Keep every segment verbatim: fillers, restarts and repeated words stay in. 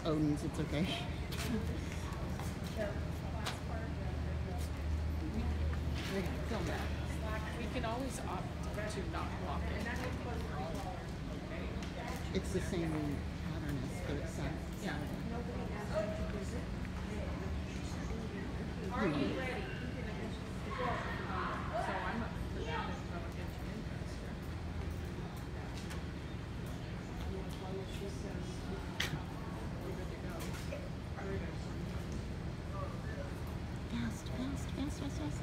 Odin's, it's okay. Film that. We can always opt to not block it. It's the same pattern as but it's Saturday. Yeah. Are you ready? So I'm up for that if that'll get you interested. We're good to go. Fast, fast, fast, fast, fast.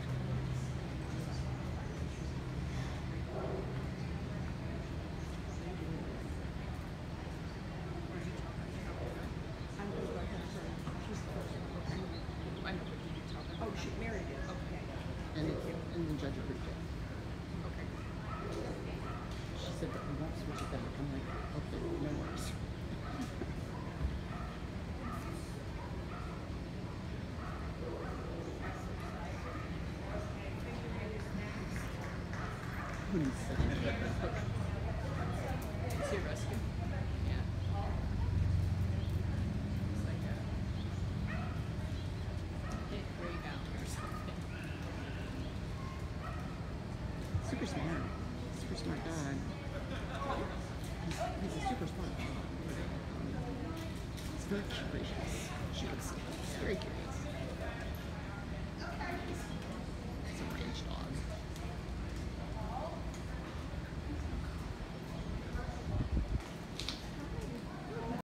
Oh, she married it. Okay. And, it, and the judge approved it. Okay. She said that we won't switch it back. I'm like, okay, no worries. Is he rescued? Yeah. It's like a hit way down or something. Super smart. Super smart dog. He's, he's a super smart dog. He's very curious. She looks very curious.